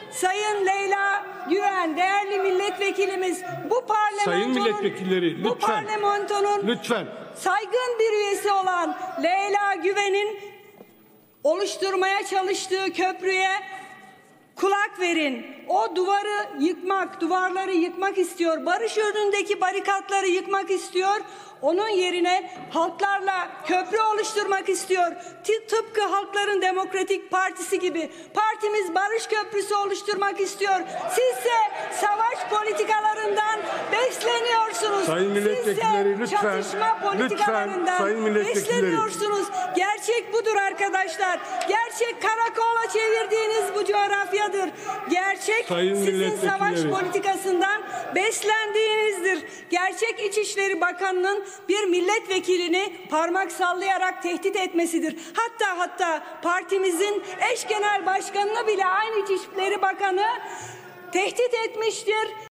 Sayın Leyla Güven, değerli milletvekilimiz, bu Sayın milletvekilleri, lütfen. Bu parlamentonun Lütfen. saygın bir üyesi olan Leyla Güven'in oluşturmaya çalıştığı köprüye kulak verin. O duvarları yıkmak istiyor. Barış önündeki barikatları yıkmak istiyor. Onun yerine halklarla köprü oluşturmak istiyor. Tıpkı Halkların Demokratik Partisi gibi. Partimiz barış köprüsü oluşturmak istiyor. Sizse savaş politikalarından besleniyorsunuz. Sayın milletvekilleri, Sizse lütfen. çatışma politikalarından Sayın milletvekilleri. besleniyorsunuz. Gerçek budur arkadaşlar. Gerçek karakola çevirdiğiniz bu coğrafyadır. Gerçek sizin savaş politikasından beslendiğinizdir. Gerçek İçişleri Bakanı'nın bir milletvekilini parmak sallayarak tehdit etmesidir. Hatta partimizin eş genel başkanını bile aynı İçişleri Bakanı tehdit etmiştir.